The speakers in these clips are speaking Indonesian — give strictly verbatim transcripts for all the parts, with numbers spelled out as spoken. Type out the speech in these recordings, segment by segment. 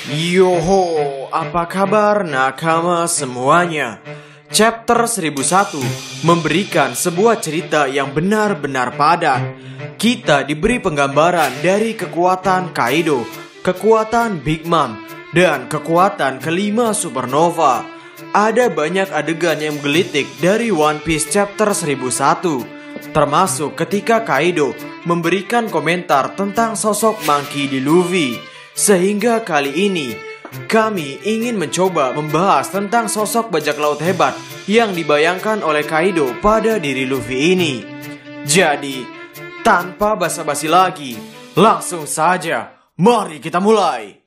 Yoho, apa kabar nakama semuanya? Chapter seribu satu memberikan sebuah cerita yang benar-benar padat. Kita diberi penggambaran dari kekuatan Kaido, kekuatan Big Mom, dan kekuatan kelima supernova. Ada banyak adegan yang menggelitik dari One Piece chapter seribu satu, termasuk ketika Kaido memberikan komentar tentang sosok Monkey D. Luffy. Sehingga kali ini kami ingin mencoba membahas tentang sosok bajak laut hebat yang dibayangkan oleh Kaido pada diri Luffy ini. Jadi, tanpa basa-basi lagi, langsung saja, mari kita mulai.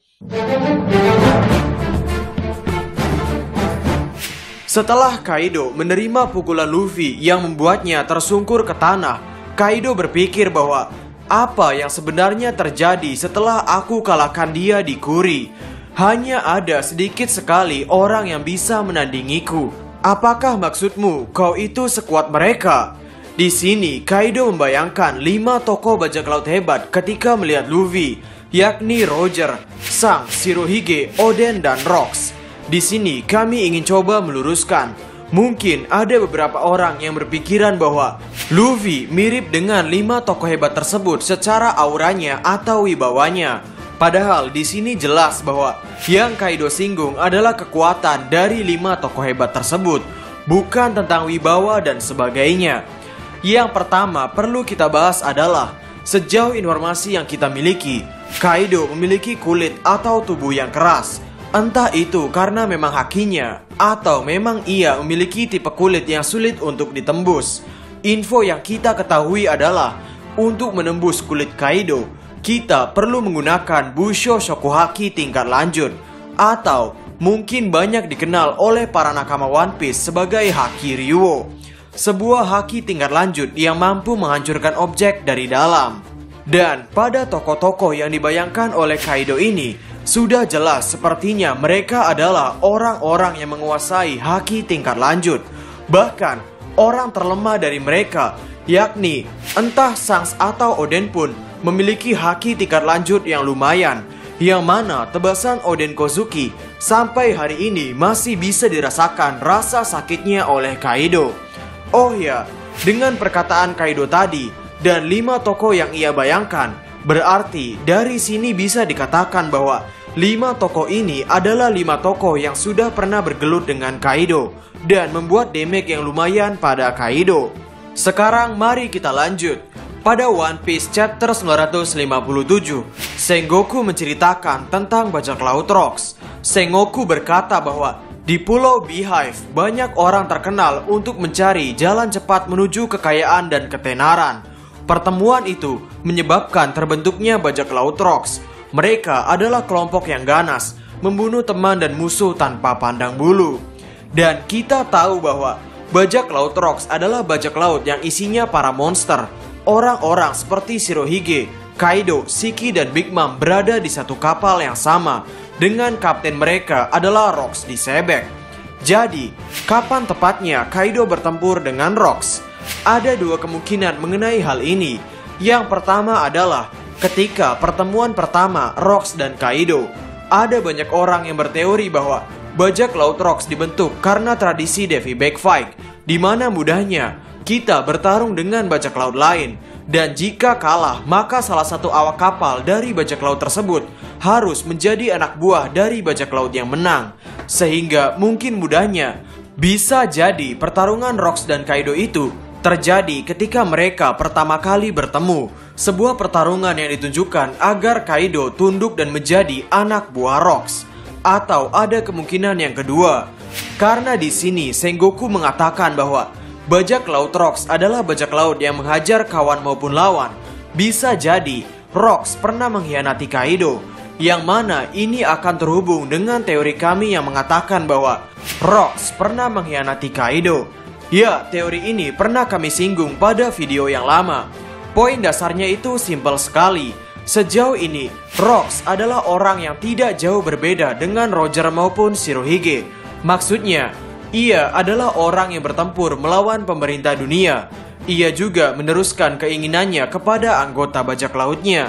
Setelah Kaido menerima pukulan Luffy yang membuatnya tersungkur ke tanah, Kaido berpikir bahwa apa yang sebenarnya terjadi setelah aku kalahkan dia di Kuri? Hanya ada sedikit sekali orang yang bisa menandingiku. Apakah maksudmu kau itu sekuat mereka? Di sini Kaido membayangkan lima tokoh bajak laut hebat ketika melihat Luffy, yakni Roger, Sang, Shirohige, Oden, dan Rox. Di sini kami ingin coba meluruskan. Mungkin ada beberapa orang yang berpikiran bahwa Luffy mirip dengan lima tokoh hebat tersebut secara auranya atau wibawanya. Padahal di sini jelas bahwa yang Kaido singgung adalah kekuatan dari lima tokoh hebat tersebut, bukan tentang wibawa dan sebagainya. Yang pertama perlu kita bahas adalah sejauh informasi yang kita miliki, Kaido memiliki kulit atau tubuh yang keras. Entah itu karena memang hakinya, atau memang ia memiliki tipe kulit yang sulit untuk ditembus. Info yang kita ketahui adalah, untuk menembus kulit Kaido, kita perlu menggunakan Busho Shokuhaki tingkat lanjut, atau mungkin banyak dikenal oleh para nakama One Piece sebagai Haki Ryuo, sebuah haki tingkat lanjut yang mampu menghancurkan objek dari dalam. Dan pada tokoh-tokoh yang dibayangkan oleh Kaido ini, sudah jelas sepertinya mereka adalah orang-orang yang menguasai haki tingkat lanjut. Bahkan orang terlemah dari mereka, yakni entah Shanks atau Oden pun memiliki haki tingkat lanjut yang lumayan, yang mana tebasan Oden Kozuki sampai hari ini masih bisa dirasakan rasa sakitnya oleh Kaido. Oh ya, dengan perkataan Kaido tadi dan lima tokoh yang ia bayangkan, berarti dari sini bisa dikatakan bahwa lima tokoh ini adalah lima tokoh yang sudah pernah bergelut dengan Kaido dan membuat damage yang lumayan pada Kaido. Sekarang mari kita lanjut. Pada One Piece chapter sembilan ratus lima puluh tujuh, Sengoku menceritakan tentang bajak laut Rox. Sengoku berkata bahwa di Pulau Beehive banyak orang terkenal untuk mencari jalan cepat menuju kekayaan dan ketenaran. Pertemuan itu menyebabkan terbentuknya bajak laut Rox. Mereka adalah kelompok yang ganas, membunuh teman dan musuh tanpa pandang bulu. Dan kita tahu bahwa bajak laut Rox adalah bajak laut yang isinya para monster. Orang-orang seperti Shirohige, Kaido, Shiki, dan Big Mom berada di satu kapal yang sama, dengan kapten mereka adalah Rox di Sebek. Jadi, kapan tepatnya Kaido bertempur dengan Rox? Ada dua kemungkinan mengenai hal ini. Yang pertama adalah ketika pertemuan pertama Rox dan Kaido. Ada banyak orang yang berteori bahwa bajak laut Rox dibentuk karena tradisi Devi Backfight, di mana mudahnya kita bertarung dengan bajak laut lain, dan jika kalah maka salah satu awak kapal dari bajak laut tersebut harus menjadi anak buah dari bajak laut yang menang. Sehingga mungkin mudahnya bisa jadi pertarungan Rox dan Kaido itu terjadi ketika mereka pertama kali bertemu, sebuah pertarungan yang ditunjukkan agar Kaido tunduk dan menjadi anak buah Rox. Atau ada kemungkinan yang kedua, karena di sini Sengoku mengatakan bahwa bajak laut Rox adalah bajak laut yang menghajar kawan maupun lawan. Bisa jadi Rox pernah mengkhianati Kaido, yang mana ini akan terhubung dengan teori kami yang mengatakan bahwa Rox pernah mengkhianati Kaido. Ya, teori ini pernah kami singgung pada video yang lama. Poin dasarnya itu simpel sekali. Sejauh ini, Rox adalah orang yang tidak jauh berbeda dengan Roger maupun Shirohige. Maksudnya, ia adalah orang yang bertempur melawan pemerintah dunia. Ia juga meneruskan keinginannya kepada anggota bajak lautnya.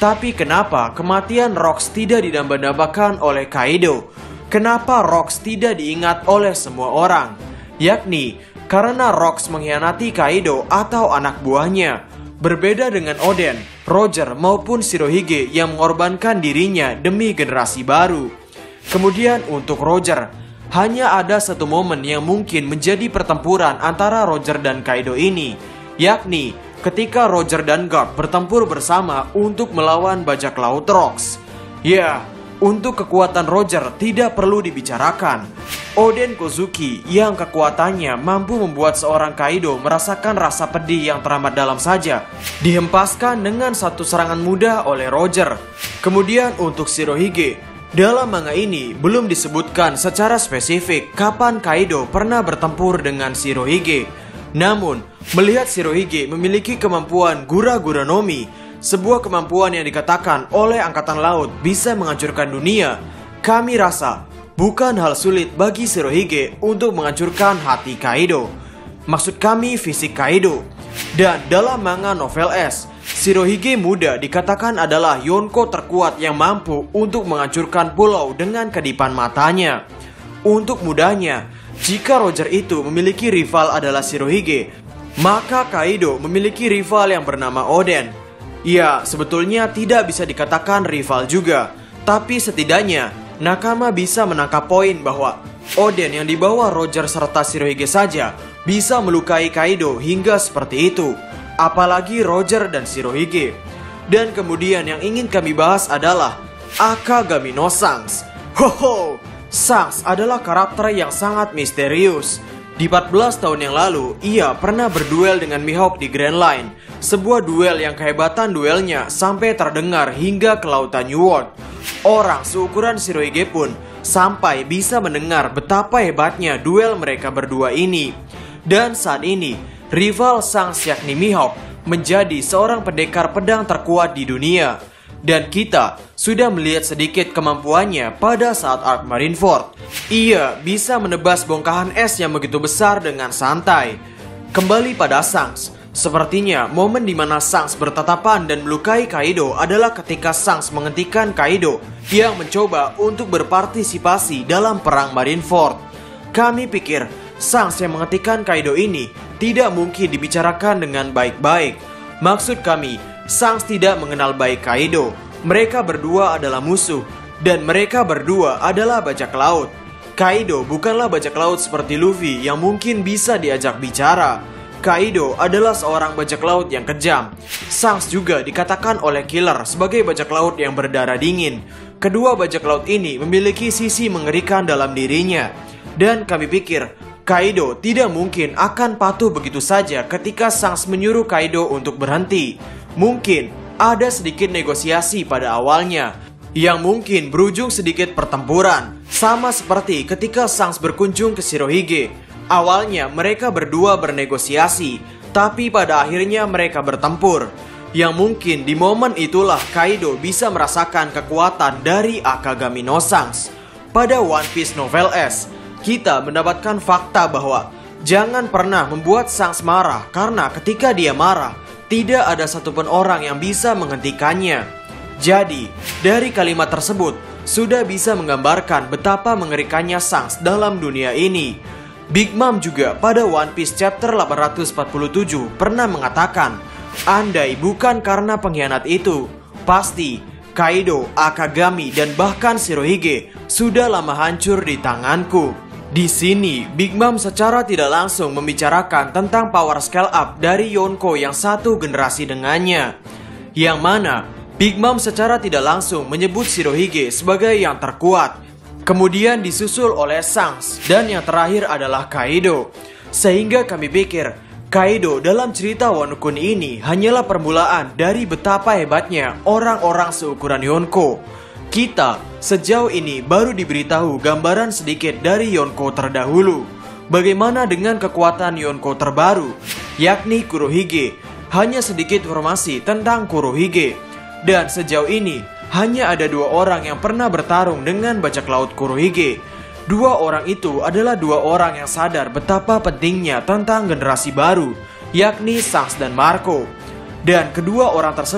Tapi kenapa kematian Rox tidak didamba-dambakan oleh Kaido? Kenapa Rox tidak diingat oleh semua orang? Yakni karena Rox mengkhianati Kaido atau anak buahnya. Berbeda dengan Oden, Roger maupun Shirohige yang mengorbankan dirinya demi generasi baru. Kemudian untuk Roger, hanya ada satu momen yang mungkin menjadi pertempuran antara Roger dan Kaido ini, yakni ketika Roger dan Garp bertempur bersama untuk melawan bajak laut Rox. Ya, untuk kekuatan Roger tidak perlu dibicarakan. Oden Kozuki yang kekuatannya mampu membuat seorang Kaido merasakan rasa pedih yang teramat dalam saja, dihempaskan dengan satu serangan mudah oleh Roger. Kemudian untuk Shirohige, dalam manga ini belum disebutkan secara spesifik kapan Kaido pernah bertempur dengan Shirohige. Namun, melihat Shirohige memiliki kemampuan Gura-Gura no Mi, sebuah kemampuan yang dikatakan oleh Angkatan Laut bisa menghancurkan dunia, kami rasa bukan hal sulit bagi Shirohige untuk menghancurkan hati Kaido. Maksud kami fisik Kaido. Dan dalam manga novel S, Shirohige muda dikatakan adalah Yonko terkuat yang mampu untuk menghancurkan pulau dengan kedipan matanya. Untuk mudahnya, jika Roger itu memiliki rival adalah Shirohige, maka Kaido memiliki rival yang bernama Oden. Ya, sebetulnya tidak bisa dikatakan rival juga, tapi setidaknya Nakama bisa menangkap poin bahwa Oden yang dibawa Roger serta Shirohige saja bisa melukai Kaido hingga seperti itu, apalagi Roger dan Shirohige. Dan kemudian yang ingin kami bahas adalah Akagami no Shanks. Hoho, Shanks adalah karakter yang sangat misterius. Di empat belas tahun yang lalu, ia pernah berduel dengan Mihawk di Grand Line, sebuah duel yang kehebatan duelnya sampai terdengar hingga ke lautan New World. Orang seukuran Shirohige pun sampai bisa mendengar betapa hebatnya duel mereka berdua ini. Dan saat ini, rival Shanks yakni Mihawk menjadi seorang pendekar pedang terkuat di dunia. Dan kita sudah melihat sedikit kemampuannya pada saat arc Marineford. Ia bisa menebas bongkahan es yang begitu besar dengan santai. Kembali pada Shanks, sepertinya momen di mana Shanks bertatapan dan melukai Kaido adalah ketika Shanks menghentikan Kaido yang mencoba untuk berpartisipasi dalam perang Marineford. Kami pikir Shanks yang menghentikan Kaido ini tidak mungkin dibicarakan dengan baik-baik. Maksud kami, Shanks tidak mengenal baik Kaido. Mereka berdua adalah musuh, dan mereka berdua adalah bajak laut. Kaido bukanlah bajak laut seperti Luffy yang mungkin bisa diajak bicara. Kaido adalah seorang bajak laut yang kejam. Shanks juga dikatakan oleh Killer sebagai bajak laut yang berdarah dingin. Kedua bajak laut ini memiliki sisi mengerikan dalam dirinya. Dan kami pikir Kaido tidak mungkin akan patuh begitu saja ketika Shanks menyuruh Kaido untuk berhenti. Mungkin ada sedikit negosiasi pada awalnya, yang mungkin berujung sedikit pertempuran, sama seperti ketika Shanks berkunjung ke Shirohige. Awalnya mereka berdua bernegosiasi, tapi pada akhirnya mereka bertempur. Yang mungkin di momen itulah Kaido bisa merasakan kekuatan dari Akagami no Shanks. Pada One Piece Novel S, kita mendapatkan fakta bahwa jangan pernah membuat Shanks marah, karena ketika dia marah, tidak ada satupun orang yang bisa menghentikannya. Jadi, dari kalimat tersebut sudah bisa menggambarkan betapa mengerikannya Shanks dalam dunia ini. Big Mom juga pada One Piece chapter delapan ratus empat puluh tujuh pernah mengatakan, andai bukan karena pengkhianat itu, pasti Kaido, Akagami, dan bahkan Shirohige sudah lama hancur di tanganku. Di sini, Big Mom secara tidak langsung membicarakan tentang power scale up dari Yonko yang satu generasi dengannya. Yang mana, Big Mom secara tidak langsung menyebut Shirohige sebagai yang terkuat. Kemudian disusul oleh Shanks, dan yang terakhir adalah Kaido. Sehingga kami pikir, Kaido dalam cerita Wano Kuni ini hanyalah permulaan dari betapa hebatnya orang-orang seukuran Yonko. Kita sejauh ini baru diberitahu gambaran sedikit dari Yonko terdahulu. Bagaimana dengan kekuatan Yonko terbaru, yakni Kurohige? Hanya sedikit informasi tentang Kurohige. Dan sejauh ini, hanya ada dua orang yang pernah bertarung dengan bajak laut Kurohige. Dua orang itu adalah dua orang yang sadar betapa pentingnya tentang generasi baru, yakni Shanks dan Marco. Dan kedua orang tersebut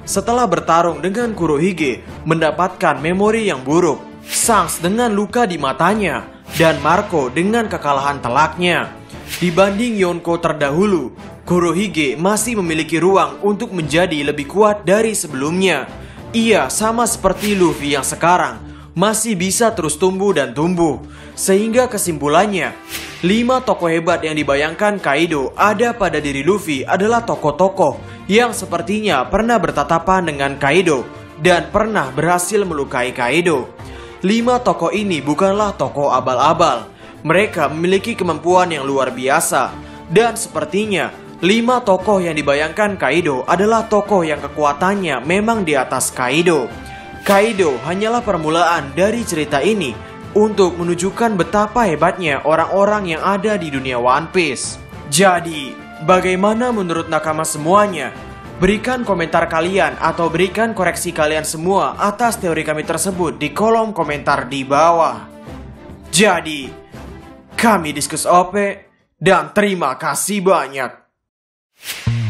setelah bertarung dengan Kurohige mendapatkan memori yang buruk, Shanks dengan luka di matanya, dan Marco dengan kekalahan telaknya. Dibanding Yonko terdahulu, Kurohige masih memiliki ruang untuk menjadi lebih kuat dari sebelumnya. Ia sama seperti Luffy yang sekarang masih bisa terus tumbuh dan tumbuh. Sehingga kesimpulannya, lima tokoh hebat yang dibayangkan Kaido ada pada diri Luffy adalah tokoh-tokoh yang sepertinya pernah bertatapan dengan Kaido dan pernah berhasil melukai Kaido. Lima tokoh ini bukanlah tokoh abal-abal. Mereka memiliki kemampuan yang luar biasa. Dan sepertinya lima tokoh yang dibayangkan Kaido adalah tokoh yang kekuatannya memang di atas Kaido. Kaido hanyalah permulaan dari cerita ini untuk menunjukkan betapa hebatnya orang-orang yang ada di dunia One Piece. Jadi, bagaimana menurut nakama semuanya? Berikan komentar kalian atau berikan koreksi kalian semua atas teori kami tersebut di kolom komentar di bawah. Jadi, kami Diskus O P dan terima kasih banyak.